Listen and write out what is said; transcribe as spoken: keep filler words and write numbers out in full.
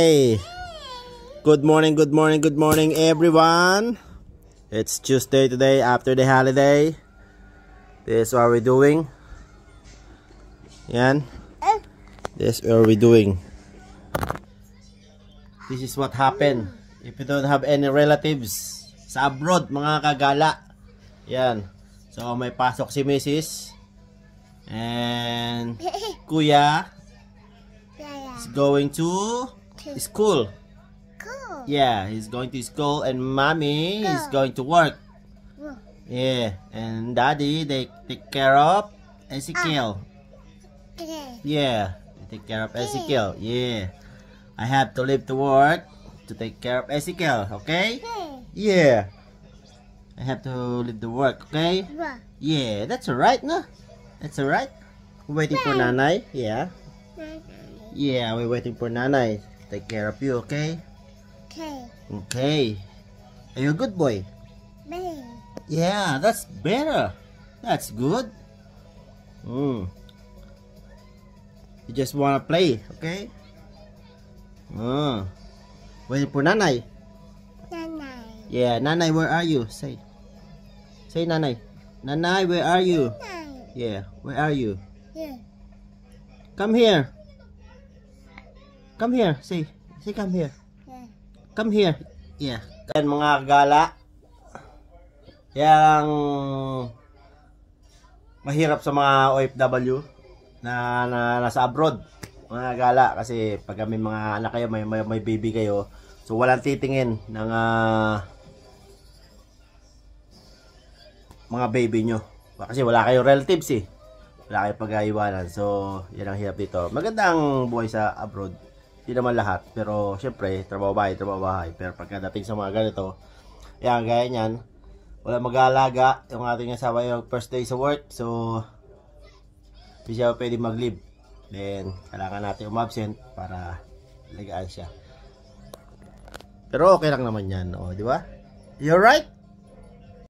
Okay. Good morning, good morning, good morning everyone. It's Tuesday today after the holiday. This is what we're doing. Yan. This is what we're doing. This is what happened if you don't have any relatives sa abroad, mga kagala. Yan. So may pasok si Missus and Kuya is going to school. Cool. Yeah, he's going to school and Mommy is going to work. Yeah, and Daddy, they take care of Ezekiel. Yeah, they take care of Ezekiel. Yeah, I have to leave to work to take care of Ezekiel. Okay? Yeah, I have to leave the work. Okay? Yeah, that's alright, no? That's alright. Waiting for Nanay. Yeah. Yeah, we're waiting for Nanay. Take care of you, okay? Okay. Okay. Are you a good boy? Me. Yeah, that's better. That's good. Mm. You just wanna play, okay? Mm. Waiting for Nanay. Nanay. Yeah, Nanay, where are you? Say. Say, Nanay. Nanay, where are you? Nanay. Yeah, where are you? Here. Come here. Come here. Say. Say, come here. Here. Come here. Yeah. Yan mga gala. Yang mahirap sa mga O F W na, na nasa abroad. Mga gala kasi pag may mga anak kayo, may, may, may baby kayo, so walang titingin ng uh, mga baby nyo. Kasi wala kayong relatives eh. Wala kayong pag-aiwanan. So, yan ang hirap dito. Magandang buhay sa abroad. Hindi naman lahat. Pero, syempre, trabaho bahay, trabaho bahay. Pero pagkadating sa mga ganito, yan, gaya nyan, wala mag-aalaga. Yung ating asawa yung first day sa work. So, hindi siya pwede mag-leave. Then, kailangan natin umabsent para ligaan siya. Pero okay lang naman yan. O, di ba? You alright?